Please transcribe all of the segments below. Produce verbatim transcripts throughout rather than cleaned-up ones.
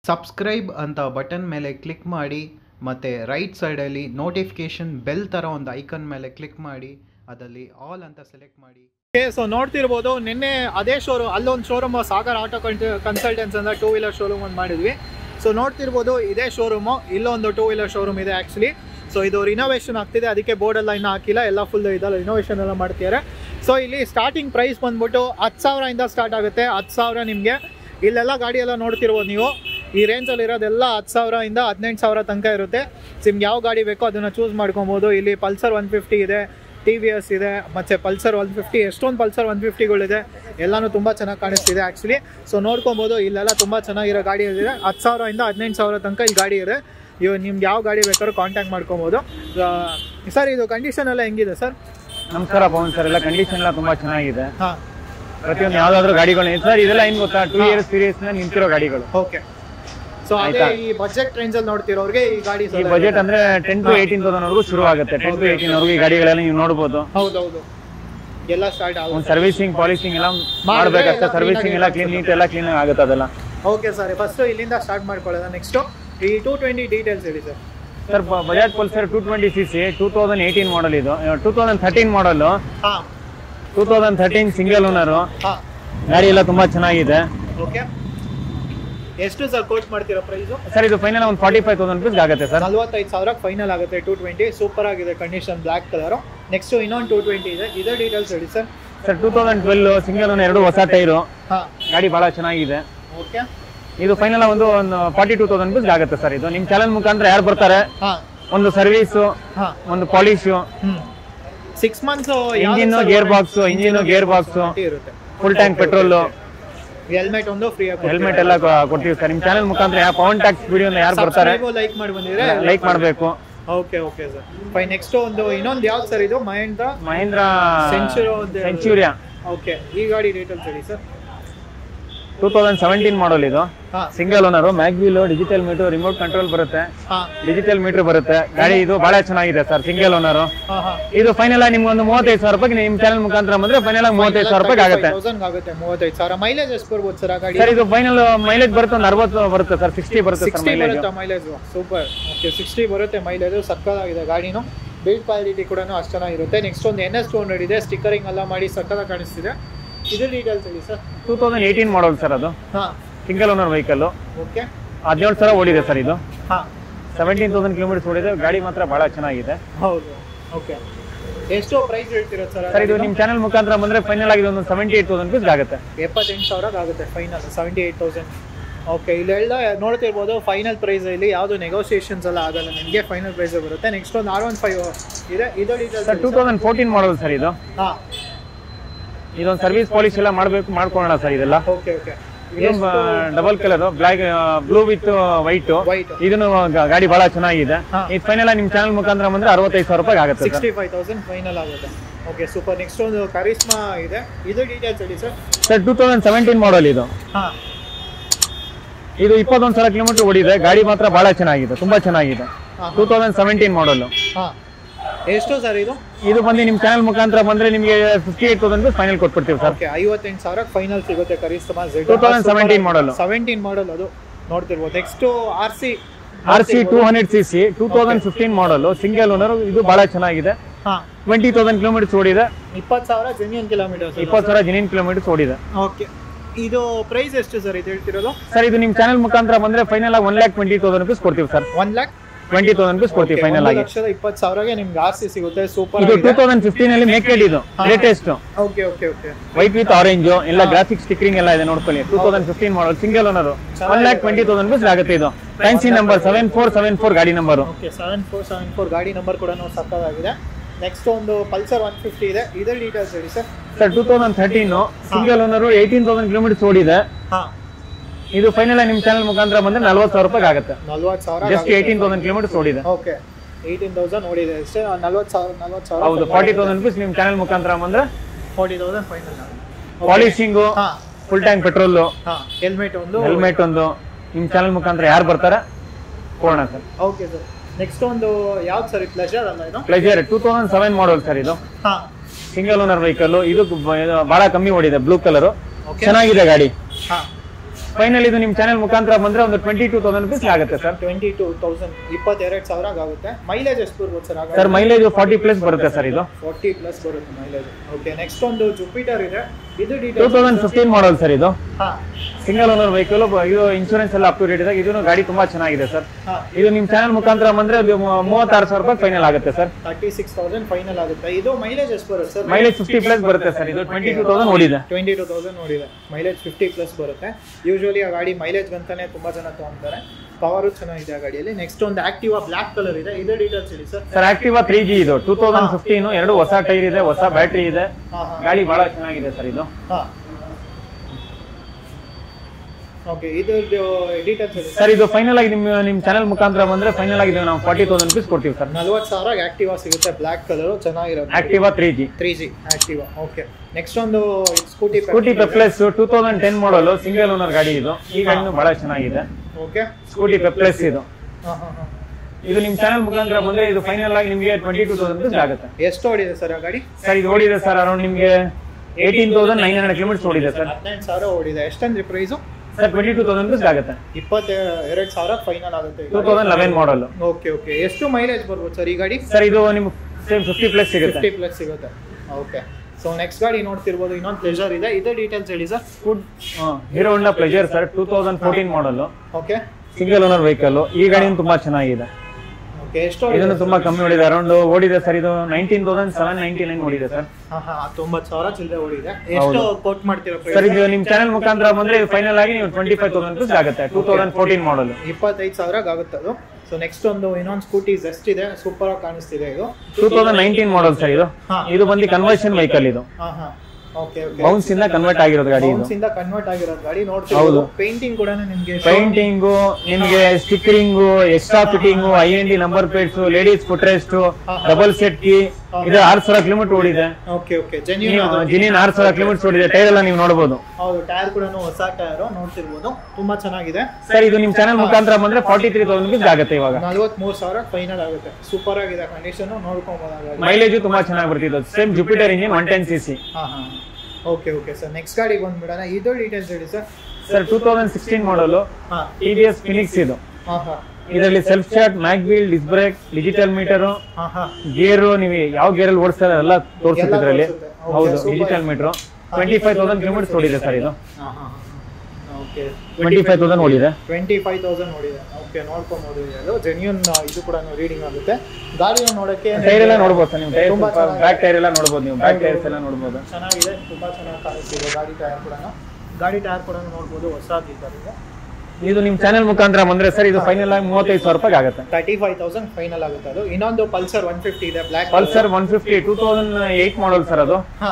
Subscribe ಅಂತ button ಮೇಲೆ click ಮಾಡಿ ಮತ್ತು ರೈಟ್ ಸೈಡಲ್ಲಿ ನೋಟಿಫಿಕೇಶನ್ ಬೆಲ್ ಥರ ಒಂದು ಐಕನ್ ಮೇಲೆ ಕ್ಲಿಕ್ ಮಾಡಿ ಅದರಲ್ಲಿ ಆಲ್ ಅಂತ ಸೆಲೆಕ್ಟ್ ಮಾಡಿ. ಸೊ ನೋಡ್ತಿರ್ಬೋದು, ನಿನ್ನೆ ಅದೇ ಶೋರೂಮ್ ಅಲ್ಲೊಂದು ಶೋರೂಮ್ ಸಾಗರ್ ಆಟೋ ಕನ್ಸಲ್ಟೆನ್ಸ್ ಅಂತ ಟೂ ವೀಲರ್ ಶೋರೂಮ್ ಒಂದು ಮಾಡಿದ್ವಿ. ಸೊ ನೋಡ್ತಿರ್ಬೋದು ಇದೇ ಶೋರೂಮು, ಇಲ್ಲೊಂದು ಟೂ ವೀಲರ್ ಶೋರೂಮ್ ಇದೆ ಆ್ಯಕ್ಚುಲಿ. ಸೊ ಇದು ರಿನೋವೇಷನ್ ಆಗ್ತಿದೆ, ಅದಕ್ಕೆ ಬೋರ್ಡೆಲ್ಲ ಇನ್ನೂ ಹಾಕಿಲ್ಲ, ಎಲ್ಲ ಫುಲ್ ಇದೆಲ್ಲ ರಿನೋವೇಷನ್ ಎಲ್ಲ ಮಾಡ್ತಿದ್ದಾರೆ. ಸೊ ಇಲ್ಲಿ ಸ್ಟಾರ್ಟಿಂಗ್ ಪ್ರೈಸ್ ಬಂದ್ಬಿಟ್ಟು ಹತ್ತು ಸಾವಿರದಿಂದ ಸ್ಟಾರ್ಟ್ ಆಗುತ್ತೆ. ಹತ್ತು ಸಾವಿರ ನಿಮಗೆ ಇಲ್ಲೆಲ್ಲ ಗಾಡಿ ಎಲ್ಲ ನೋಡ್ತಿರ್ಬೋದು ನೀವು, ಈ ರೇಂಜಲ್ಲಿ ಇರೋದೆಲ್ಲ ಹತ್ತು ಸಾವಿರದಿಂದ ಹದಿನೆಂಟು ಸಾವಿರ ತನಕ ಇರುತ್ತೆ. ನಿಮ್ಗೆ ಯಾವ ಗಾಡಿ ಬೇಕೋ ಅದನ್ನು ಚೂಸ್ ಮಾಡ್ಕೊಬೋದು. ಇಲ್ಲಿ ಪಲ್ಸರ್ ಒನ್ ಫಿಫ್ಟಿ ಇದೆ, ಟಿ ವಿ ಎಸ್ ಇದೆ, ಮತ್ತು ಪಲ್ಸರ್ ಒನ್ ಫಿಫ್ಟಿ, ಎಷ್ಟೊಂದು ಪಲ್ಸರ್ ಒನ್ ಫಿಫ್ಟಿಗಳಿದೆ, ಎಲ್ಲನೂ ತುಂಬ ಚೆನ್ನಾಗಿ ಕಾಣಿಸ್ತಿದೆ ಆ್ಯಕ್ಚುಲಿ. ಸೊ ನೋಡ್ಕೊಬೋದು, ಇಲ್ಲೆಲ್ಲ ತುಂಬ ಚೆನ್ನಾಗಿರೋ ಗಾಡಿ ಇದೆ. ಹತ್ತು ಸಾವಿರದಿಂದ ಹದಿನೆಂಟು ಸಾವಿರ ತನಕ ಇಲ್ಲಿ ಗಾಡಿ ಇದೆ. ಇವು ನಿಮ್ಗೆ ಯಾವ ಗಾಡಿ ಬೇಕಾದ್ರೂ ಕಾಂಟ್ಯಾಕ್ಟ್ ಮಾಡ್ಕೊಬೋದು. ಸರ್ ಇದು ಕಂಡೀಷನ್ ಎಲ್ಲ ಹೆಂಗಿದೆ ಸರ್? ನಮಸ್ಕಾರ ಪವನ್ ಸರ್, ಎಲ್ಲ ಕಂಡೀಷನ್ ಎಲ್ಲ ತುಂಬಾ ಚೆನ್ನಾಗಿದೆ. ಹಾಂ, ಪ್ರತಿಯೊಂದು ಯಾವ್ದಾದ್ರು ಗಾಡಿಗಳು ಸರ್, ಇದೆಲ್ಲ ಏನ್ ಗೊತ್ತಾ, ಟೂ ಇಯರ್ಸ್ ಸೀರೀಸ್ ನಿಂತಿರೋ ಗಾಡಿಗಳು. ಓಕೆ. ಸೊ ಅದೇ ಈ ಬಜೆಟ್ ರೇಂಜ್ ಅಲ್ಲಿ ನೋಡ್ತಿರೋರಿಗೆ ಈ ಗಾಡಿ ಈ ಬಜೆಟ್ ಅಂದ್ರೆ ಟೆನ್ ಟು ಏಟೀನ್ ತೌಸಂಡ್ ವರೆಗೂ ಶುರು ಆಗುತ್ತೆ. ಟೆನ್ ಟು ಏಟೀನ್ ವರೆಗೂ ಈ ಗಾಡಿಗಳೆಲ್ಲ ನೀವು ನೋಡಬಹುದು. ಹೌದೌದು, ಎಲ್ಲ ಸ್ಟಾರ್ಟ್ ಆಗುತ್ತೆ. ಒಂದು ಸರ್ವಿಸಿಂಗ್ ಪಾಲಿಶಿಂಗ್ ಎಲ್ಲ ಮಾಡ್ಬೇಕಷ್ಟೇ. ಸರ್ವಿಸಿಂಗ್ ಎಲ್ಲ ಕ್ಲೀನ್ ನೀಟ್ ಎಲ್ಲ ಕ್ಲೀನ್ ಆಗುತ್ತೆ ಅದೆಲ್ಲ. ಓಕೆ ಸರ್, ಫಸ್ಟ್ ಇಲ್ಲಿಂದ ಸ್ಟಾರ್ಟ್ ಮಾಡ್ಕೊಳ್ಳೋಣ. ನೆಕ್ಸ್ಟ್ ಈ ಟೂ ಟ್ವೆಂಟಿ ಡೀಟೇಲ್ಸ್ ಹೇಳಿ sir. Sir Bajaj Pulsar two twenty C C two thousand eighteen model, ಇದು ಟೂ ತೌಸಂಡ್ ಥರ್ಟೀನ್ ಮಾಡಲ್. ಹಾಂ, two thousand thirteen single owner. ಹಾಂ, ಗಾಡಿ ಎಲ್ಲ ತುಂಬಾ ಚೆನ್ನಾಗಿದೆ. ಓಕೆ. ಎಷ್ಟು ಸರ್ ಕೋಟ್ ಮಾಡ್ತೀರಾ ಪ್ರೈಸು? ಸರ್ ಇದು ಫೈನಲ್ ಒಂದು ಫಾರ್ಟಿ ಫೈವ್ ತೌಸಂಡ್ ರುಪೀಸ್ ಆಗುತ್ತೆ ಸರ್. ನಲ್ವತ್ತೈದು ಸಾವಿರ ಫೈನಲ್ ಆಗುತ್ತೆ. ಟೂ ಟ್ವೆಂಟಿ ಸೂಪರ್ ಆಗಿದೆ ಕಂಡೀಷನ್, ಬ್ಲ್ಯಾಕ್ ಕಲರು. ನೆಕ್ಸ್ಟ್ ಇನ್ನೊಂದು ಟೂ ಟ್ವೆಂಟಿ ಇದೆ, ಇದೇ ಡೀಟೇಲ್ಸ್ ಹೇಳಿ sir. Sir two thousand twelve single owner, ಎರಡು ಹೊಸ ಟೈರು. ಹಾಂ, ಗಾಡಿ ಬಹಳ ಚೆನ್ನಾಗಿದೆ. ಓಕೆ. ಇದು ಫೈನಲ್ ಒಂದು ಒಂದು ಫಾರ್ಟಿ ಟೂ ತೌಸಂಡ್ ರುಪೀಸ್ ಆಗುತ್ತೆ ಸರ್. ಇದು ನಿಮ್ಮ ಚಾನಲ್ ಮುಖಾಂತರ ಯಾರು ಬರ್ತಾರೆ, ಹಾಂ, ಒಂದು ಸರ್ವಿಸು, ಹಾಂ, ಒಂದು ಪಾಲಿಶು, ಹ್ಮ್, six months engine gear box, engine gear box, ಇರುತ್ತೆ, ಫುಲ್ ಟ್ಯಾಂಕ್ ಪೆಟ್ರೋಲ್, ಹೆಲ್ಮೆಟ್ ಒಂದು ಫ್ರೀ ಆಗಿ ಹೆಲ್ಮೆಟ್ ಎಲ್ಲ ಕೊಡ್ತೀವಿ ಸರ್. ನಿಮ್ಮ ಚಾನಲ್ ಮುಖಾಂತರ ಯಾವ ಪವನ್ ಟ್ಯಾಕ್ಸ್ ವಿಡಿಯೋ ಯಾರು ಬರ್ತಾರೆ ಲೈಕ್ ಮಾಡಿ ಬಂದಿದ್ರೆ ಲೈಕ್ ಮಾಡಬೇಕು. Okay okay sir fine. Next ಒಂದು ಇನ್ನೊಂದು ಯಾವ್ದು ಸರ್ ಇದು? ಮಹೇಂದ್ರ ಮಹೇಂದ್ರ ಸೆಂಚುರಿ ಸೆಂಚುರಿಯಾ. ಓಕೆ, ಈ ಗಾಡಿ ಡೀಟೇಲ್ಸ್ ಹೇಳಿ sir. Two thousand seventeen model, ಇದು ಹಾಂ, single owner, mag wheel, digital meter, remote control ಬರುತ್ತೆ, ಹಾಂ, ಡಿಜಿಟಲ್ ಮೀಟರ್ ಬರುತ್ತೆ. ಗಾಡಿ ಇದು ಬಹಳ ಚೆನ್ನಾಗಿದೆ ಸರ್, ಸಿಂಗಲ್ ಓನರ್. ಹಾಂ, ಹಾಂ. ಇದು ಫೈನಲ್ ಆಗಿ ನಿಮ್ಗೆ ಒಂದು ಮೂವತ್ತೈದು ಸಾವಿರ ರೂಪಾಯಿ ನಿಮ್ಮ ಚಾನಲ್ ಮುಖಾಂತರ ಬಂದ್ರೆ ಫೈನಲ್ ಆಗಿ ಮೂವತ್ತೈದು ಸಾವಿರ ರೂಪಾಯಿ ಆಗುತ್ತೆ. ಆಗುತ್ತೆ ಮೂವತ್ತೈದು ಸಾವಿರ. ಮೈಲೇಜ್ ಎಷ್ಟು ಬರ್ಬೋದು ಸರ್ ಆ ಗಾಡಿ? ಸರ್ ಇದು ಫೈನಲ್ ಮೈಲೇಜ್ ಬರುತ್ತೆ ಒಂದು ಅರವತ್ತು ಬರುತ್ತೆ ಸರ್, ಸಿಕ್ಸ್ಟಿ ಬರುತ್ತೆ sir mileage. Mileage super. Okay, sixty ಬರುತ್ತೆ ಮೈಲೇಜ್. ಸಕ್ಕತ್ತಾಗಿದೆ ಗಾಡಿನೂ, ಬಿಲ್ಡ್ ಕ್ವಾಲಿಟಿ ಕೂಡ ಅಷ್ಟು ಚೆನ್ನಾಗಿರುತ್ತೆ. ನೆಕ್ಸ್ಟ್ ಒಂದು ಎನ್ ಎಸ್ ಟೂ ಹಂಡ್ರೆಡ್ ಇದೆ, ಸ್ಟಿಕ್ಕರಿಂಗ್ ಎಲ್ಲ ಮಾಡಿ ಸಕ್ಕತ್ತಾಗಿ ಕಾಣಿಸ್ತಿದೆ. ಇದು ಡೀಟೇಲ್ಸ್ ಹೇಳಿ sir. Two thousand eighteen model sir, ಅದು ಹಾಂ, ಸಿಂಗಲ್ ಓನರ್ ವೆಹಿಕಲ್. ಓಕೆ. ಹದಿನೇಳು ಸಾವಿರ ಓಡಿದೆ ಸರ್. ಇದು ಹಾಂ, ಸೆವೆಂಟೀನ್ ತೌಸಂಡ್ ಕಿಲೋಮೀಟರ್ಸ್ ಓಡಿದೆ. ಗಾಡಿ ಮಾತ್ರ ಬಹಳ ಚೆನ್ನಾಗಿದೆ. ಹೌದು. ಓಕೆ, ಎಷ್ಟು ಪ್ರೈಸ್ ಹೇಳ್ತೀರಾ ಸರ್? ಸರ್ ಇದು ನಿಮ್ಮ ಚಾನಲ್ ಮುಖಾಂತರ ಬಂದ್ರೆ ಫೈನಲ್ ಆಗಿ ಒಂದು ಸೆವೆಂಟಿ ಏಟ್ ತೌಸಂಡ್ ರುಪೀಸ್ ಆಗುತ್ತೆ. ಎಪ್ಪತ್ತೆಂಟು ಸಾವಿರ ಆಗುತ್ತೆ final, seventy eight thousand. Okay, ಇಲ್ಲೆಲ್ಲ ನೋಡ್ತಿರ್ಬೋದು ಫೈನಲ್ ಪ್ರೈಸ್. ಇಲ್ಲಿ ಯಾವುದು ನೆಗೋಸಿಯೇಷನ್ಸ್ ಎಲ್ಲ ಆಗಲ್ಲ, ನಿಮಗೆ ಫೈನಲ್ ಪ್ರೈಸ್ ಬರುತ್ತೆ. ನೆಕ್ಸ್ಟ್ ಒಂದು ಆರ್ ಒನ್ ಫೈವ್ ಇದೆ, ಇದು details sir two thousand fourteen model sir. ಇದು ಹಾಂ, ಇದೊಂದು ಸರ್ವಿಸ್ ಪಾಲಿಶ್ ಎಲ್ಲ ಮಾಡಬೇಕು, ಮಾಡ್ಕೊಳ್ಳೋಣ ಸರ್ ಇದೆಲ್ಲ. Okay okay. ಇದು double colour, black blue with white. White ಇದನ್ನು ಗಾಡಿ ಬಹಳ ಚೆನ್ನಾಗಿದೆ. ಹಾ. ಇದು ಫೈನಲ್ ನಿಮ್ ಚಾನಲ್ ಮುಖಾಂತರ ಬಂದ್ರೆ ಅರವತ್ತೈದು ಸಾವಿರ ರೂಪಾಯಿ ಆಗುತ್ತೆ. ಸಿಕ್ಸ್ಟಿ ಫೈವ್ ತೌಸಂಡ್ ಫೈನಲ್ ಆಗುತ್ತೆ. Okay, super. ನೆಕ್ಸ್ಟ್ ಒಂದು ಕರಿಸ್ಮಾ ಇದೆ, ಇದು ಡೀಟೇಲ್ಸ್ ಹೇಳಿ sir. Sir two thousand seventeen model ಇದು. ಹಾಂ, ಇದು ಇಪ್ಪತ್ತೊಂದು ಸಾವಿರ ಕಿಲೋಮೀಟರ್ ಓಡಿದೆ. ಗಾಡಿ ಮಾತ್ರ ಬಹಳ ಚೆನ್ನಾಗಿದೆ, ತುಂಬಾ ಚೆನ್ನಾಗಿದೆ. Two thousand seventeen model. ಹಾಂ, ಎಷ್ಟು ಸರ್ ಇದು? ಇದು ಬಂದು ನಿಮ್ ಚಾನಲ್ ಮುಖಾಂತರ ಬಂದ್ರೆ ನಿಮ್ಗೆ fifty eight thousand rupees final ಕೊಟ್ಬಿಡ್ತೀವಿ ಸರ್. ಓಕೆ, ಐವತ್ತೆಂಟು ಸಾವಿರ ಫೈನಲ್ ಸಿಗುತ್ತೆ Karizma Z. Two thousand seventeen model. Seventeen model ಅದು ನೋಡ್ತಿರ್ಬೋದು. Next R C R C two hundred C C two thousand fifteen model, single owner. ಇದು ಬಹಳ ಚೆನ್ನಾಗಿದೆ. ಹಾಂ, ಟ್ವೆಂಟಿ ತೌಸಂಡ್ ಕಿಲೋಮೀಟರ್ಸ್ ಓಡಿದೆ. ಇಪ್ಪತ್ತು ಸಾವಿರ ಜೆನ್ಯೂನ್ ಕಿಲೋಮೀಟರ್ಸ್. ಇಪ್ಪತ್ತು ಸಾವಿರ ಜೆನ್ಯೂನ್ ಕಿಲೋಮೀಟರ್ಸ್ ಓಡಿದೆ. ಓಕೆ, ಇದು ಪ್ರೈಸ್ ಎಷ್ಟು ಸರ್ ಇದು ಹೇಳ್ತಿರೋದು? ಸರ್ ಇದು ನಿಮ್ ಚಾನಲ್ ಮುಖಾಂತರ ಬಂದ್ರೆ ಫೈನಲ್ ಆಗಿ one lakh twenty thousand rupees ಕೊಡ್ತೀವಿ sir. One lakh twenty thousand rupees ಕೊಡ್ತೀವಿ ಫೈನಲ್ ಆಗಿ. ಲಕ್ಷದ ಇಪ್ಪತ್ತು ಸಾವಿರಗೆ ನಿಮ್ಗೆ ಆರ್ ಸಿ ಸಿಗುತ್ತೆ. ಸೂಪರ್. ಇದು ಟೂ ತೌಸಂಡ್ ಫಿಫ್ಟೀನ್ ಅಲ್ಲಿ ಮೇಕೆಡ್, ಇದು latest. Okay okay okay. White with orange, ಎಲ್ಲ ಗ್ರಾಫಿಕ್ಸ್ ಸ್ಟಿಕರಿಂಗ್ ಎಲ್ಲ ಇದೆ ನೋಡ್ಕೊಳ್ಳಿ. Two thousand fifteen model, single owner, one lakh twenty thousand rupees ಆಗುತ್ತೆ. ಇದು fancy number seven four seven four ಗಾಡಿ number. Okay, seven four seven four ಗಾಡಿ number ಕೂಡ ಸಕ್ಕತ್ತಾಗಿದೆ. ನೆಕ್ಸ್ಟ್ ಒಂದು ಪಲ್ಸರ್ ಒನ್ ಫಿಫ್ಟಿ ಇದೆ, ಇದ್ರ ಡೀಟೇಲ್ಸ್ ಹೇಳಿ sir. Sir two thousand thirteen single owner, eighteen thousand kilometers ಓಡಿದೆ. ಹಾಂ, ಇದು ಫೈನಲ್ ನಿಮ್ ಚಾನಲ್ ಮುಖಾಂತರ ಬಂದ್ರೆ ನಲ್ವತ್ತು ಸಾವಿರ ರೂಪಾಯಿ ಆಗುತ್ತೆ. ನಲ್ವತ್ತು ಸಾವಿರ ಜಸ್ಟ್ ಏಯ್ಟೀನ್ ತೌಸಂಡ್ ಕಿಲೋಮೀಟರ್ಸ್ ಓಡಿದೆ. ಓಕೆ, ಏಯ್ಟೀನ್ ತೌಸಂಡ್ ಓಡಿದೆ ಅಷ್ಟೇ. ನಲ್ವತ್ತು ಸಾವಿರ ನಲ್ವತ್ತು ಸಾವಿರ ಹೌದು. ಫಾರ್ಟಿ ತೌಸಂಡ್ ರುಪೀಸ್ ನಿಮ್ ಚಾನಲ್ ಮುಖಾಂತರ ಬಂದ್ರೆ ಫಾರ್ಟಿ ತೌಸಂಡ್ ಫೈನಲ್. ಪಾಲಿಶಿಂಗು, ಹಾಂ, ಫುಲ್ ಟ್ಯಾಂಕ್ ಪೆಟ್ರೋಲ್, ಹಾಂ, ಹೆಲ್ಮೆಟ್ ಒಂದು, ಹೆಲ್ಮೆಟ್ ಒಂದು ನಿಮ್ ಚಾನಲ್ ಮುಖಾಂತರ ಯಾರು ಬರ್ತಾರೆ ಕೊಡೋಣ ಸರ್. Okay sir. ನೆಕ್ಸ್ಟ್ ಒಂದು ಯಾವ್ದು ಸರ್? ಪ್ಲೆಜರ್ ಅಲ್ಲ ಇದು? Pleasure two thousand seven model sir. ಇದು ಹಾಂ, ಸಿಂಗಲ್ ಓನರ್ ವೆಹಿಕಲ್. ಇದು ಬಹಳ ಕಮ್ಮಿ ಓಡಿದೆ, ಬ್ಲೂ ಕಲರ್, ಚೆನ್ನಾಗಿದೆ ಗಾಡಿ. ಹಾಂ, ಫೈನಲ್ ಇದು ನಿಮ್ಮ ಚಾನೆಲ್ ಮುಖಾಂತರ ಬಂದ್ರೆ ಒಂದು ಟ್ವೆಂಟಿ ಟೂ ತೌಸಂಡ್ ರುಪೀಸ್ ಆಗುತ್ತೆ ಸರ್. ಟ್ವೆಂಟಿ ಟೂ ತೌಸಂಡ್ ಇಪ್ಪತ್ತೆರಡು ಸಾವಿರ ಆಗುತ್ತೆ. ಮೈಲೇಜ್ ಎಷ್ಟು ಬರ್ಬೋದು sir? Sir mileage forty plus ಬರುತ್ತೆ ಸರ್. ಇದು ಫಾರ್ಟಿ ಪ್ಲಸ್ ಬರುತ್ತೆ ಮೈಲೇಜ್. ಓಕೆ, ನೆಕ್ಸ್ಟ್ ಒಂದು ಜುಪಿಟರ್ ಇದೆ. ಇದು two details thousand fifteen model sir. ಇದು ಹಾ ಸಿಂಗಲ್ ಓನರ್ ವೆಹಿಕಲ್. ಇದು ಇನ್ಶೂರೆನ್ಸ್ ಎಲ್ಲ ಅಪ್ ಟು ಡೇಟ್ ಇದೆ. ಇದು ಗಾಡಿ ತುಂಬಾ ಚೆನ್ನಾಗಿದೆ ಸರ್. ಹಾ ಇದು ನಿಮ್ಮ ಚಾನೆಲ್ ಮುಖಾಂತರ ಬಂದ್ರೆ ಅದು ಮೂವತ್ತಾರು ಸಾವಿರ ರೂಪಾಯಿ ಫೈನಲ್ ಆಗುತ್ತೆ sir. Thirty six thousand final ಆಗುತ್ತೆ. ಇದು ಮೈಲೇಜ್ ಎಷ್ಟು ಬರುತ್ತೆ ಸರ್? ಮೈಲೇಜ್ ಫಿಫ್ಟಿ ಪ್ಲಸ್ ಬರುತ್ತೆ ಸರ್. ಇದು ಟ್ವೆಂಟಿ ಟೂ ತೌಸಂಡ್ ಓಡಿದೆ. ಟ್ವೆಂಟಿ ಟೂ ತೌಸಂಡ್ ನೋಡಿದೆ. ಮೈಲೇಜ್ ಫಿಫ್ಟಿ ಪ್ಲಸ್ ಬರುತ್ತೆ. ಯೂಶುವಲಿ ಆ ಗಾಡಿ ಮೈಲೇಜ್ ಅಂತಾನೆ ತುಂಬಾ ಜನ ತಗೊಂತಾರೆ. ಪವರು ಚೆನ್ನಾಗಿದೆ ಆ ಗಾಡಿಯಲ್ಲಿ. ನೆಕ್ಸ್ಟ್ ಒಂದು ಆಕ್ಟಿವಾ ಬ್ಲಾಕ್ ಕಲರ್ ಇದೆ. ಇದು ಡೀಟೇಲ್ಸ್ ಹೇಳಿ sir. Sir Activa three G ಇದು ಟೂ ತೌಸಂಡ್ ಫಿಫ್ಟೀನ್. ಎರಡು ಹೊಸ ಟೈರ್ ಇದೆ, ಹೊಸ ಬ್ಯಾಟ್ರಿ ಇದೆ. ಹಾ ಹಾ ಗಾಡಿ ಬಹಳ ಚೆನ್ನಾಗಿದೆ ಸರ್. ಇದು ಹಾ ಓಕೆ, ಇದು ಡೀಟೇಲ್ಸ್ ಹೇಳಿ ಸರ್. ಇದು ಫೈನಲ್ ಆಗಿ ನಿಮ್ಮ ನಿಮ್ಮ ಚಾನೆಲ್ ಮುಖಾಂತರ ಬಂದ್ರೆ ಫೈನಲ್ ಆಗಿ ನಾವು ಫಾರ್ಟಿ ತೌಸಂಡ್ ರುಪೀಸ್ ಕೊಡ್ತೀವಿ ಸರ್. ನಲ್ವತ್ತು ಸಾವಿರ ಆಕ್ಟಿವಾ ಸಿಗುತ್ತೆ. ಬ್ಲಾಕ್ ಕಲರ್ ಚೆನ್ನಾಗಿರುತ್ತೆ. Activa three G three G Activa. Okay, next ಒಂದು Scooty Scooty Pep plus two thousand ten model single owner ಗಾಡಿ. ಇದು ಈ ಗಾಡಿನೂ ಬಹಳ ಚೆನ್ನಾಗಿದೆ. ಓಕೆ, ಸ್ಕೂಟಿ ಪೆಪ್ಲೆಸ್ ಇದು. ಹಾ ಹಾ ಹಾ ಇದು ನಿಮ್ಮ ಚಾನೆಲ್ ಮುಖಾಂತರ ಬಂದ್ರೆ ಇದು ಫೈನಲ್ ಆಗಿ ನಿಮಗೆ ಟ್ವೆಂಟಿ ಟೂ ತೌಸಂಡ್ ರುಪೀಸ್ ಆಗುತ್ತೆ. ಎಷ್ಟು ಓಡಿದೆ ಸರ್ ಆ ಗಾಡಿ? ಸರ್ ಇದು ಓಡಿದೆ ಸರ್ ಅರೌಂಡ್ ನಿಮಗೆ eighteen thousand nine hundred kilometers ಓಡಿದೆ ಸರ್. ಹದಿನೆಂಟು ಸಾವಿರ ಓಡಿದೆ. ಎಷ್ಟಂದ್ರೆ price? Sir twenty two thousand rupees ಆಗುತ್ತೆ. ಇಪ್ಪತ್ತೆರಡು ಸಾವಿರ ಫೈನಲ್ ಆಗುತ್ತೆ. Two thousand eleven model. Okay okay, ಎಷ್ಟು ಮೈಲೇಜ್ ಬರ್ಬೋದು ಸರ್ ಈ ಗಾಡಿ? ಸರ್ ಇದು ನಿಮ್ಗೆ ಸೇಮ್ ಫಿಫ್ಟಿ ಪ್ಲಸ್ ಸಿಗುತ್ತೆ. ಫಿಫ್ಟಿ ಪ್ಲಸ್ ಸಿಗುತ್ತೆ. ಓಕೆ, ಸೊ ನೆಕ್ಸ್ಟ್ ಗಾಡಿ ನೋಡ್ತಿರ್ಬೋದು. ಇನ್ನೊಂದು ಪ್ಲೆಜರ್ ಇದೆ. ಇದೇ ಡೀಟೇಲ್ಸ್ ಹೇಳಿ sir. Good Hero Honda Pleasure sir. Two thousand fourteen model. Okay, single owner vehicle. ಈ ಗಾಡಿನೂ ತುಂಬಾ ಚೆನ್ನಾಗಿದೆ. ಓಕೆ, ಎಷ್ಟು ಇದನ್ನು ತುಂಬಾ ಕಮ್ಮಿ ಓಡಿದೆ. ಅರೌಂಡ್ ಓಡಿದೆ ಸರ್. ಇದು nineteen thousand seven ninety nine ಓಡಿದೆ ಸರ್. ಹಾ ಹಾ ತೊಂಬತ್ತು ಸಾವಿರ ಚಿಲ್ಲರೆ ಓಡಿದೆ. ಎಷ್ಟು ಕೋಟ್ ಮಾಡ್ತೀರಾ ಸರ್? ಇದು ನಿಮ್ಮ ಚಾನೆಲ್ ಮುಖಾಂತರ ಬಂದ್ರೆ ಫೈನಲ್ ಆಗಿ ನೀವು ಟ್ವೆಂಟಿ ಫೈವ್ ತೌಸಂಡ್ ರುಪೀಸ್ ಆಗುತ್ತೆ. Two thousand fourteen model. ಇಪ್ಪತ್ತೈದು ಸಾವಿರ ಆಗುತ್ತೆ ಅದು. ಸೊ ನೆಕ್ಸ್ಟ್ ಒಂದು ಇನ್ನೊಂದು ಸ್ಕೂಟಿ ಜಸ್ಟ್ ಇದೆ. ಸೂಪರ್ ಆಗಿ ಕಾಣಿಸ್ತಿದೆ. ಇದು two thousand nineteen model sir. ಇದು ಇದು ಬಂದು ಕನ್ವರ್ಷನ್ ವೆಹಿಕಲ್. ಇದು ಹಾ ಹಾ ಓಕೆ ಓಕೆ, ಬೌನ್ಸ್ ಇಂದ ಕನ್ವರ್ಟ್ ಆಗಿರೋದು ಗಾಡಿ. ಇದು ಬೌನ್ಸ್ ಇಂದ ಕನ್ವರ್ಟ್ ಆಗಿರೋದು ಗಾಡಿ. ನೋಡ್ತಿರ್ಬೋದು. ಪೇಂಟಿಂಗ್ ಕೂಡ ನಿಮಗೆ ಪೇಂಟಿಂಗು, ನಿಮಗೆ stickering, extra fitting, I N D number plates, ladies footrest, double set key. ಇದು ಆರು ಸಾವಿರ ಕಿಲೋಮೀಟರ್ ಓಡಿದೆ. ಓಕೆ ಓಕೆ, ಜೆನ್ಯೂನ್ ಜಿನಿನ್ ಆರು ಸಾವಿರ ಕಿಲೋಮೀಟರ್ ಓಡಿದೆ. ಟೈರ್ ಎಲ್ಲ ನೀವು ನೋಡಬಹುದು. ಹೌದು, ಟೈರ್ ಕೂಡ ಹೊಸ ಟೈರ್ ನೋಡ್ತಿರ್ಬೋದು. ತುಂಬಾ ಚೆನ್ನಾಗಿದೆ ಸರ್. ಇದು ನಿಮ್ ಚಾನಲ್ ಮುಖಾಂತರ ಬಂದ್ರೆ ಫಾರ್ಟಿ ತ್ರೀ ತೌಸಂಡ್ ರುಪೀಸ್ ಆಗುತ್ತೆ. ಇವಾಗ ನಲ್ವತ್ಮೂರು ಸಾವಿರ ಫೈನಲ್ ಆಗುತ್ತೆ. ಸೂಪರ್ ಆಗಿದೆ ಕಂಡೀಷನ್. ನೋಡ್ಕೊಬಹುದು. ಮೈಲೇಜ್ ತುಂಬಾ ಚೆನ್ನಾಗಿ ಬರ್ತಿದ್ದು. Same Jupiter engine one ten C C. ಹಾ ಹಾ ಓಕೆ ಓಕೆ ಸರ್. ನೆಕ್ಸ್ಟ್ ಗಾಡಿಗೆ ಬಂದ್ಬಿಡೋಣ. ಇದು ಡೀಟೇಲ್ಸ್ ಹೇಳಿ sir. Sir two thousand sixteen model ಹಾ ಟಿ ವಿ ಎಸ್ ಫಿನಿಕ್ಸ್. ಇದು ಹಾ ಹಾ ಇದರಲ್ಲಿ self start, mag wheel, disc brake, digital meter, ಹಾ ಹಾ ಗೇರು, ನೀವು ಯಾವ ಗೇರ್ ಅಲ್ಲಿ ಓಡಿಸ್ತಾರೆ ಎಲ್ಲ ತೋರಿಸುತ್ತೆ ಇದರಲ್ಲಿ. ತೋರ್ಸುತ್ತೆ. ಹೌದು, Okay, super. Digital meter. Twenty five thousand kilometers ಓಡಿದೆ ಸರ್. ಇದು ಹಾ ಹಾ ಓಕೆ, ಟ್ವೆಂಟಿ ಫೈವ್ ತೌಸಂಡ್ ಓಡಿದೆ. ಟ್ವೆಂಟಿ ಫೈವ್ ತೌಸಂಡ್ ನೋಡಿದೆ. ಓಕೆ, ನೋಡ್ಕೊಬೋದು. ಇದು ಜೆನ್ಯೂನ್ ಇದು ಕೂಡ ರೀಡಿಂಗ್ ಆಗುತ್ತೆ. ಗಾಡಿನ ನೋಡಕ್ಕೆ ಟೈರ್ ಎಲ್ಲ ನೋಡಬಹುದು ಸರ್. ನೀವು ಟೈರ್ ತುಂಬಾ ಚೆನ್ನಾಗಿದೆ. ಬ್ಯಾಕ್ ಟೈರ್ ಎಲ್ಲ ನೋಡಬಹುದು. ನೀವು ಬ್ಯಾಕ್ ಟೈರ್ಸ್ ಎಲ್ಲ ನೋಡಬಹುದು. ಚೆನ್ನಾಗಿದೆ. ತುಂಬಾ ಚೆನ್ನಾಗಿ ಕಾಣಿಸ್ತಿದೆ ಗಾಡಿ ಟೈರ್ ಕೂಡ. ಗಾಡಿ ಟೈರ್ ಕೂಡ ನೋಡ್ಬೋದು, ಹೊಸದಿದೆ. ಇದು ನಿಮ್ ಚಾನೆಲ್ ಮುಖಾಂತರ ಬಂದ್ರೆ ಸರ್ ಇದು ಫೈನಲ್ ಆಗಿ ಮೂವತ್ತೈದು ಸಾವಿರ ರೂಪಾಯಿ ಆಗುತ್ತೆ. ತರ್ಟಿ ಫೈವ್ ತೌಸಂಡ್ ಫೈನಲ್ ಆಗುತ್ತೆ ಅದು. ಇನ್ನೊಂದು ಪಲ್ಸರ್ ಒನ್ ಫಿಫ್ಟಿ ಇದೆ. Black Pulsar one fifty two thousand eight model sir. ಅದು ಹಾ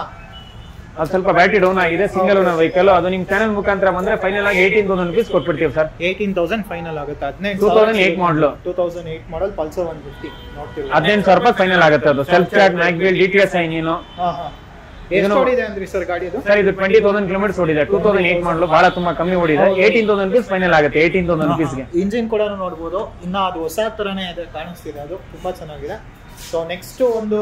ಅದು ಸ್ವಲ್ಪ ಬ್ಯಾಟ್ರಿ ಡೌನ್ ಆಗಿದೆ. Single owner vehicle. ಅದು ನಿಮ್ ಚಾನೆಲ್ ಮುಖಾಂತರ ಬಂದ್ರೆ ಫೈನಲ್ ಆಗಿ ಏಯ್ಟೀನ್ ತೌಸಂಡ್ ರುಪೀಸ್ ಕೊಟ್ಬಿಡ್ತೀವಿ ಸರ್. ಏಯ್ಟೀನ್ ತೌಸಂಡ್ ಫೈನಲ್ ಆಗುತ್ತೆ. ಹದಿನೆಂಟು two thousand eight model. Two thousand eight model Pulsar one fifty ನೋಡ್ತೀವಿ. ಹದಿನೆಂಟು ಸಾವಿರ ರೂಪಾಯಿ ಫೈನಲ್ ಆಗುತ್ತೆ. ಅದು self start, mag wheel, D T S engine. ಹಾ ಹಾ ಎಷ್ಟು ಓಡಿದೆ ಅಂದ್ರಿ ಸರ್ ಗಾಡಿ? ಇದು ಸರ್ ಇದು ಟ್ವೆಂಟಿ ತೌಸಂಡ್ ಕಿಲೋಮೀಟರ್ಸ್ ಓಡಿದೆ. ಟೂ ತೌಸಂಡ್ ಏಟ್ ಮಾಡಲು ಬಹಳ ತುಂಬಾ ಕಮ್ಮಿ ಓಡಿದೆ. ಏಯ್ಟೀನ್ ತೌಸಂಡ್ ರುಪೀಸ್ ಫೈನಲ್ ಆಗುತ್ತೆ. ಏಯ್ಟೀನ್ ತೌಸಂಡ್ ರುಪೀಸ್ಗೆ ಇಂಜಿನ್ ಕೂಡ ನೋಡ್ಬೋದು. ಇನ್ನ ಅದು ಹೊಸ ತರನೇ ಇದೆ, ಕಾಣಿಸ್ತಿದೆ. ಅದು ತುಂಬಾ ಚೆನ್ನಾಗಿದೆ. ಸೊ ನೆಕ್ಸ್ಟ್ ಒಂದು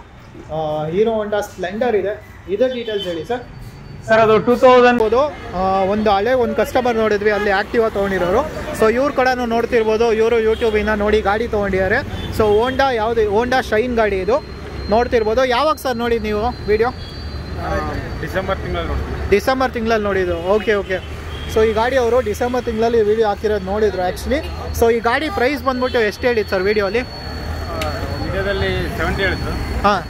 ಹೀರೋ ಹೋಂಡಾ ಸ್ಪ್ಲೆಂಡರ್ ಇದೆ. ಇದರ ಡೀಟೇಲ್ಸ್ ಹೇಳಿ ಸರ್. ಸರ್ ಅದು ಟೂ ತೌಸಂಡ್ ಒಂದು ಹಳೆ ಒಂದು ಕಸ್ಟಮರ್ ನೋಡಿದ್ವಿ ಅಲ್ಲಿ ಆಕ್ಟಿವಾ ತೊಗೊಂಡಿರೋರು. ಸೊ ಇವ್ರು ಕೂಡ ನೋಡ್ತಿರ್ಬೋದು. ಇವರು ಯೂಟ್ಯೂಬಿಂದ ನೋಡಿ ಗಾಡಿ ತೊಗೊಂಡಿದ್ದಾರೆ. ಸೊ ಹೋಂಡಾ ಯಾವುದು? ಹೋಂಡಾ ಶೈನ್ ಗಾಡಿ ಇದು ನೋಡ್ತಿರ್ಬೋದು. ಯಾವಾಗ ಸರ್ ನೋಡಿದ್ದು ನೀವು ವಿಡಿಯೋ? ಡಿಸೆಂಬರ್ ತಿಂಗಳಲ್ಲಿ ನೋಡಿದ್ವಿ. ಡಿಸೆಂಬರ್ ತಿಂಗಳಲ್ಲಿ ನೋಡಿದ್ದು. Okay okay. ಸೊ ಈ ಗಾಡಿ ಅವರು ಡಿಸೆಂಬರ್ ತಿಂಗಳಲ್ಲಿ ವಿಡಿಯೋ ಹಾಕಿರೋದು ನೋಡಿದ್ರು ಆ್ಯಕ್ಚುಲಿ. ಸೊ ಈ ಗಾಡಿ ಪ್ರೈಸ್ ಬಂದ್ಬಿಟ್ಟು ಎಷ್ಟು ಹೇಳಿದ್ದು ಸರ್ ವಿಡಿಯೋಲಿ? ವಿಡಿಯೋದಲ್ಲಿ ಸೆವೆಂಟಿ ಹೇಳಿದ್ರು. ಹಾಂ,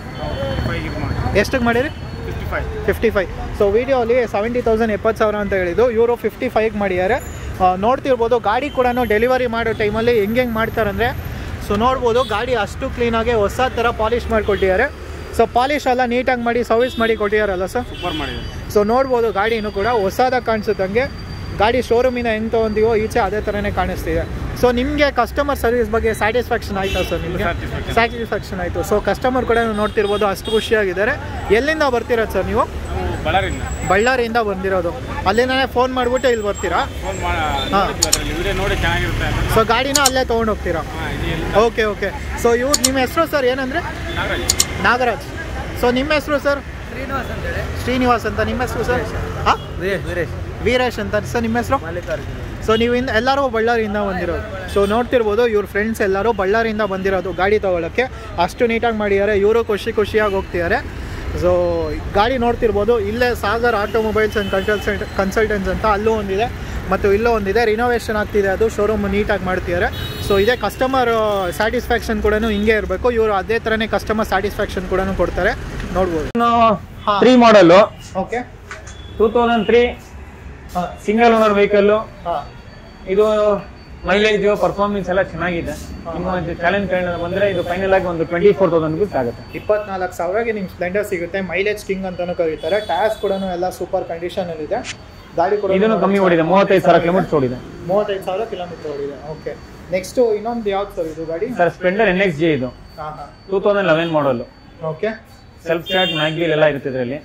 ಎಷ್ಟಕ್ಕೆ ಮಾಡಿರಿ? Fifty five fifty five so ವಿಡಿಯೋಲಿ ಸೆವೆಂಟಿ ತೌಸಂಡ್ ಎಪ್ಪತ್ತು ಸಾವಿರ ಅಂತ ಹೇಳಿದ್ದು. ಇವರು ಫಿಫ್ಟಿ ಫೈವ್ಗೆ ಮಾಡಿದ್ದಾರೆ. ನೋಡ್ತಿರ್ಬೋದು. ಗಾಡಿ ಕೂಡ ಡೆಲಿವರಿ ಮಾಡೋ ಟೈಮಲ್ಲಿ ಹೆಂಗೆ ಹೆಂಗೆ ಮಾಡ್ತಾರಂದರೆ, ಸೊ ನೋಡ್ಬೋದು ಗಾಡಿ ಅಷ್ಟು ಕ್ಲೀನಾಗಿ ಹೊಸ ಥರ ಪಾಲಿಷ್ ಮಾಡಿಕೊಟ್ಟಿದ್ದಾರೆ. ಸೊ ಪಾಲಿಶ್ ಎಲ್ಲ ನೀಟಾಗಿ ಮಾಡಿ ಸರ್ವಿಸ್ ಮಾಡಿ ಕೊಟ್ಟಿದ್ದಾರಲ್ಲ ಸರ್. ಸೂಪರ್ ಮಾಡಿದ್ದಾರೆ. ಸೊ ನೋಡ್ಬೋದು ಗಾಡಿನೂ ಕೂಡ ಹೊಸದಾಗಿ ಕಾಣಿಸುತ್ತಂಗೆ. ಗಾಡಿ ಶೋರೂಮಿನ ಹೆಂಗೆ ತೊಗೊಂತೀವೋ ಈಚೆ ಅದೇ ಥರನೇ ಕಾಣಿಸ್ತಿದೆ. ಸೊ ನಿಮಗೆ ಕಸ್ಟಮರ್ ಸರ್ವಿಸ್ ಬಗ್ಗೆ ಸ್ಯಾಟಿಸ್ಫ್ಯಾಕ್ಷನ್ ಆಯಿತಾ ಸರ್? ನಿಮಗೆ ಸ್ಯಾಟಿಸ್ಫ್ಯಾಕ್ಷನ್ ಆಯಿತು. ಸೊ ಕಸ್ಟಮರ್ ಕೂಡ ನೋಡ್ತಿರ್ಬೋದು ಅಷ್ಟು ಖುಷಿಯಾಗಿದ್ದಾರೆ. ಎಲ್ಲಿಂದ ಬರ್ತಿರೋದು ಸರ್ ನೀವು? ಬಳ್ಳಾರಿಯಿಂದ. ಬಳ್ಳಾರಿಯಿಂದ ಬಂದಿರೋದು. ಅಲ್ಲಿಂದನೇ ಫೋನ್ ಮಾಡಿಬಿಟ್ಟು ಇಲ್ಲಿ ಬರ್ತೀರಾ? ಹಾಂ. ಸೊ ಗಾಡಿನ ಅಲ್ಲೇ ತೊಗೊಂಡು ಹೋಗ್ತೀರಾ? Okay okay. ಸೊ ಇವ್ರು ನಿಮ್ಮ ಹೆಸರು ಸರ್ ಏನಂದರೆ? ನಾಗರಾಜ್. ಸೊ ನಿಮ್ಮ ಹೆಸರು ಸರ್? ಶ್ರೀನಿವಾಸ್ ಅಂತೇಳಿ. ಶ್ರೀನಿವಾಸ್ ಅಂತ. ನಿಮ್ಮ ಹೆಸರು ಸರ್? ಹಾಂ, ವೀರೇಶ್. ವೀರೇಶ್ ಅಂತ ಸರ್, ನಿಮ್ಮ ಹೆಸರು? ಸೊ ನೀವು ಇನ್ನು ಎಲ್ಲರೂ ಬಳ್ಳಾರಿಯಿಂದ ಬಂದಿರೋದು. ಸೊ ನೋಡ್ತಿರ್ಬೋದು ಇವ್ರ ಫ್ರೆಂಡ್ಸ್ ಎಲ್ಲರೂ ಬಳ್ಳಾರಿಯಿಂದ ಬಂದಿರೋದು ಗಾಡಿ ತೊಗೊಳಕ್ಕೆ. ಅಷ್ಟು ನೀಟಾಗಿ ಮಾಡಿದ್ದಾರೆ, ಇವರು ಖುಷಿ ಖುಷಿಯಾಗಿ ಹೋಗ್ತಿದ್ದಾರೆ. ಸೊ ಗಾಡಿ ನೋಡ್ತಿರ್ಬೋದು, ಇಲ್ಲೇ Sagar automobiles and consultant consultancy ಅಂತ ಅಲ್ಲೂ ಒಂದಿದೆ ಮತ್ತು ಇಲ್ಲೂ ಒಂದಿದೆ. ರಿನೋವೇಷನ್ ಆಗ್ತಿದೆ, ಅದು ಶೋರೂಮ್ ನೀಟಾಗಿ ಮಾಡ್ತಿದ್ದಾರೆ. ಸೊ ಇದೇ ಕಸ್ಟಮರ್ ಸ್ಯಾಟಿಸ್ಫ್ಯಾಕ್ಷನ್ ಕೂಡ ಹಿಂಗೆ ಇರಬೇಕು, ಇವರು ಅದೇ ಥರನೇ ಕಸ್ಟಮರ್ ಸ್ಯಾಟಿಸ್ಫ್ಯಾಕ್ಷನ್ ಕೂಡ ಕೊಡ್ತಾರೆ. ನೋಡ್ಬೋದು. Three model, okay, two thousand three single owner vehicle. ಇದು ಮೈಲೇಜ್ ಪರ್ಫಾರ್ಮೆನ್ಸ್ ಎಲ್ಲ ಚೆನ್ನಾಗಿದೆ. ನಿಮ್ಮ ಚಾಲೆಂಜ್ ಕಡೆ ಬಂದ್ರೆ ಇದು ಫೈನಲ್ ಆಗಿ ಒಂದು ಟ್ವೆಂಟಿ ಫೋರ್ ತೌಸಂಡ್ ರುಪೀಸ್ ಆಗುತ್ತೆ. ಇಪ್ಪತ್ನಾಲ್ಕು ಸಾವಿರಗೆ ನಿಮ್ಗೆ ಸ್ಪ್ಲೆಂಡರ್ ಸಿಗುತ್ತೆ. ಮೈಲೇಜ್ ಕಿಂಗ್ ಅಂತಾನೂ ಕರೀತಾರೆ. ಟೈರ್ಸ್ ಕೂಡ ಎಲ್ಲ ಸೂಪರ್ ಕಂಡೀಷನ್ ಅಲ್ಲಿ ಇದೆ. ಗಾಡಿ ಕೂಡ ಇದನ್ನು ಕಮ್ಮಿ ಓಡಿದೆ, ಮೂವತ್ತೈದು ಸಾವಿರ ಕಿಲೋಮೀಟರ್ ಓಡಿದೆ. ಮೂವತ್ತೈದು ಸಾವಿರ ಕಿಲೋಮೀಟರ್ ಓಡಿದೆ. ಓಕೆ, ನೆಕ್ಸ್ಟ್ ಇನ್ನೊಂದು ಯಾವ್ದು ಸರ್ ಇದು ಗಾಡಿ? Sir Splendor N X G ಇದು two thousand eleven model. Okay, self start mag wheel ಎಲ್ಲ ಇರುತ್ತೆ ಇದರಲ್ಲಿ.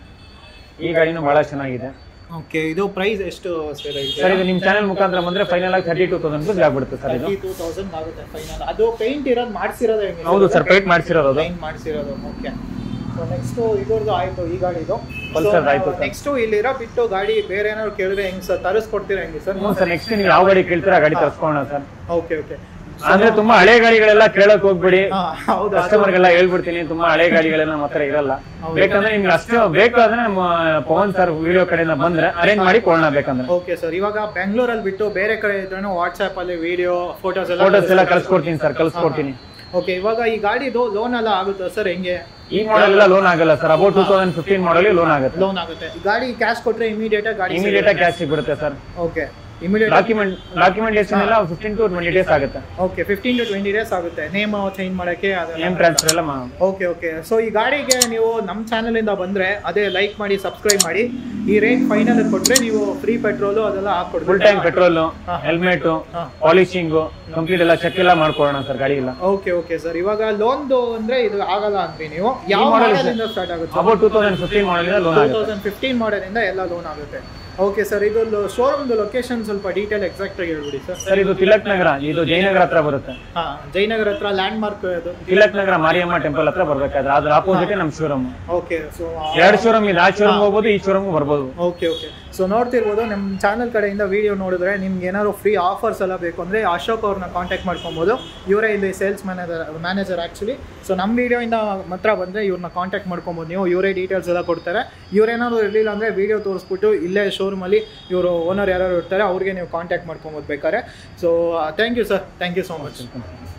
ಈ ಗಾಡಿನೂ ಬಹಳ ಚೆನ್ನಾಗಿದೆ. ಓಕೆ, ಇದು ಪ್ರೈಸ್ ಎಷ್ಟು ಸರ್? ಸರ್ ಇದು ನಿಮ್ಮ ಚಾನೆಲ್ ಮುಖಾಂತರ ಬಂದ್ರೆ ಫೈನಲ್ ಆಗಿ ತರ್ಟಿ ಟೂ ತೌಸಂಡ್ ರುಪೀಸ್ ಆಗ್ಬಿಡುತ್ತೆ ಸರ್. ಇದು ಟೂ ತೌಸಂಡ್ ಆಗುತ್ತೆ ಫೈನಲ್. ಅದು ಪೇಂಟ್ ಇರೋದು ಮಾಡಿಸಿರೋದು ಹೆಂಗೆ? ಹೌದು ಸರ್, ಪೇಂಟ್ ಮಾಡಿಸಿರೋದು. ಪೇಂಟ್ ಮಾಡಿಸಿರೋದು. ಓಕೆ, ಸೊ ನೆಕ್ಸ್ಟ್ ಇದ್ರದ್ದು ಆಯ್ತು, ಈ ಗಾಡಿದು ಪಲ್ಸರ್ ಆಯ್ತು. ನೆಕ್ಸ್ಟ್ ಇಲ್ಲಿರೋ ಬಿಟ್ಟು ಗಾಡಿ ಬೇರೆ ಏನಾದ್ರು ಕೇಳಿದ್ರೆ ಹೆಂಗ್ ಸರ್ ತರಿಸ್ಕೊಡ್ತೀರಾ ಹೆಂಗೆ ಸರ್? ಹ್ಞೂ ಸರ್, ನೆಕ್ಸ್ಟ್ ನೀವು ಯಾವ ಗಾಡಿ ಕೇಳ್ತೀರಾ ಆ ಗಾಡಿ ತರಿಸ್ಕೊಳ್ಳೋಣ ಸರ್. ಓಕೆ ಓಕೆ, ಅಂದ್ರೆ ತುಂಬಾ ಹಳೆ ಗಾಡಿಗಳೆಲ್ಲ ಕೇಳಕ್ ಹೋಗ್ಬಿಡಿ. ಹೌದು, ಕಸ್ಟಮರ್ಗೆಲ್ಲ ಹೇಳ್ಬಿಡ್ತೀನಿ, ತುಂಬಾ ಹಳೆ ಗಾಡಿಗಳೆಲ್ಲ ನಮ್ಮ ಹತ್ರ ಇರಲ್ಲ. ಬೇಕಂದ್ರೆ ನಿಮ್ಗೆ ಅಷ್ಟು ಬೇಕಾದ್ರೆ ನಮ್ಮ ಪವನ್ ಸರ್ ವಿಡಿಯೋ ಕಡೆಯಿಂದ ಬಂದ್ರೆ ಅರೇಂಜ್ ಮಾಡಿ ಕೊಡೋಣ ಬೇಕಂದ್ರೆ. ಓಕೆ ಸರ್, ಇವಾಗ ಬೆಂಗಳೂರಲ್ಲಿ ಬಿಟ್ಟು ಬೇರೆ ಕಡೆ ಇದ್ರೂ ವಾಟ್ಸ್ಆಪ್ ಅಲ್ಲಿ ವಿಡಿಯೋ ಫೋಟೋಸ್ ಎಲ್ಲ ಫೋಟೋಸ್ ಎಲ್ಲ ಕಳ್ಸ್ಕೊಡ್ತೀನಿ ಸರ್, ಕಳ್ಸ್ಕೊಡ್ತೀನಿ. ಓಕೆ, ಇವಾಗ ಈ ಗಾಡಿದು ಲೋನ್ ಎಲ್ಲ ಆಗುತ್ತಾ ಸರ್ ಹೆಂಗೆ? ಈ ಮಾಡೆಲ್ ಎಲ್ಲ ಲೋನ್ ಆಗಲ್ಲ sir, about two thousand fifteen model loan ಆಗುತ್ತೆ. ಲೋನ್ ಆಗುತ್ತೆ. ಗಾಡಿ ಕ್ಯಾಶ್ ಕೊಟ್ರೆ ಇಮಿಡಿಯೇಟ್ ಗಾಡಿ ಇಮಿಡಿಯೇಟ್ ಆಗಿ ಕ್ಯಾಶ್ ಸಿಗ್ಬಿಡುತ್ತೆ sir. Okay, immediate document documentation ಎಲ್ಲ ಫಿಫ್ಟೀನ್ ಟು ಟ್ವೆಂಟಿ ಡೇಸ್ ಆಗುತ್ತೆ. Okay, fifteen to twenty days ಆಗುತ್ತೆ ನೇಮ್ ಚೇಂಜ್ ಮಾಡಕ್ಕೆ. ನೇಮ್ ಟ್ರಾನ್ಸ್ಫರ್ ಎಲ್ಲ. ಓಕೆ ಓಕೆ, ಸೊ ಈ ಗಾಡಿಗೆ ನೀವು ನಮ್ಮ ಚಾನಲ್ ಇಂದ ಬಂದ್ರೆ ಅದೇ ಲೈಕ್ ಮಾಡಿ ಸಬ್ಸ್ಕ್ರೈಬ್ ಮಾಡಿ. ಈ ರೇಟ್ ಫೈನಲ್ ಕೊಟ್ರೆ ನೀವು ಫ್ರೀ ಪೆಟ್ರೋಲ್ ಅದೆಲ್ಲ ಹಾಕೊಡ್ತೀವಿ. Full time petrol, helmet, polishing complete ಎಲ್ಲ ಚೆಕ್ ಎಲ್ಲ ಮಾಡ್ಕೊಳ್ಳೋಣ ಸರ್ ಗಾಡಿ ಎಲ್ಲ. ಓಕೆ ಓಕೆ ಸರ್, ಇವಾಗ ಲೋನ್ದು ಅಂದ್ರೆ ಇದು ಆಗಲ್ಲ ಅಂದ್ರಿ ನೀವು. ಯಾವ ಮಾಡೆಲ್ ಇಂದ ಸ್ಟಾರ್ಟ್ ಆಗುತ್ತೆ? About two thousand fifteen model loan two ಆಗುತ್ತೆ. ತೌಸಂಡ್ ಫಿಫ್ಟೀನ್ ಮಾಡೆಲ್ ಇಂದ ಎಲ್ಲ ಲೋನ್ ಆಗುತ್ತೆ. ಓಕೆ ಸರ್, ಇದು ಶೋರೂಮ್ದು ಲೊಕೇಶನ್ ಸ್ವಲ್ಪ ಡೀಟೇಲ್ ಎಕ್ಸಾಕ್ಟ್ ಆಗಿ ಹೇಳ್ಬಿಡಿ ಸರ್. ಸರ್ ಇದು ತಿಲಕ್ ನಗರ, ಇದು ಜಯನಗರ ಹತ್ರ ಬರುತ್ತೆ. ಹಾ, ಜಯನಗರ ಹತ್ರ ಲ್ಯಾಂಡ್ ಮಾರ್ಕ್ ಅದು. ತಿಲಕ್ ನಗರ ಮಾರಿಯಮ್ಮ ಟೆಂಪಲ್ ಹತ್ರ ಬರ್ಬೇಕಾದ್ರೆ ಅದ್ರ ಆಪೋಸಿಟ್ ನಮ್ ಶೋರೂಮ್. ಓಕೆ, ಸೊ ಎರಡು ಶೋರೂಮ್ ಇದೆ, ಆ ಶೋರೂಮ್ ಹೋಗ್ಬೋದು, ಈ ಶೋರೂಮ್ ಬರ್ಬೋದು. ಓಕೆ ಓಕೆ, ಸೊ ನೋಡ್ತಿರ್ಬೋದು ನಮ್ಮ ಚಾನಲ್ ಕಡೆಯಿಂದ ವಿಡಿಯೋ ನೋಡಿದ್ರೆ ನಿಮ್ಗೆ ಏನಾದ್ರು ಫ್ರೀ ಆಫರ್ಸ್ ಎಲ್ಲ ಬೇಕು ಅಂದರೆ ಅಶೋಕ್ ಅವ್ರನ್ನ ಕಾಂಟ್ಯಾಕ್ಟ್ ಮಾಡ್ಕೊಬೋದು. ಇವರೇ ಇಲ್ಲಿ sales manager manager actually. So ನಮ್ಮ ವಿಡಿಯೋಯಿಂದ ಮಾತ್ರ ಬಂದರೆ ಇವ್ರನ್ನ ಕಾಂಟ್ಯಾಕ್ಟ್ ಮಾಡ್ಕೊಬೋದು ನೀವು. ಇವರೇ ಡೀಟೇಲ್ಸ್ ಎಲ್ಲ ಕೊಡ್ತಾರೆ. ಇವರೇನಾದ್ರು ಇರಲಿಲ್ಲ ಅಂದರೆ ವಿಡಿಯೋ ತೋರಿಸ್ಬಿಟ್ಟು ಇಲ್ಲೇ ಶೋರೂಮಲ್ಲಿ ಇವರು ಓನರ್ ಯಾರು ಇರ್ತಾರೆ ಅವ್ರಿಗೆ ನೀವು ಕಾಂಟ್ಯಾಕ್ಟ್ ಮಾಡ್ಕೊಬೋದು ಬೇಕಾದ್ರೆ. So thank you sir, thank you so much.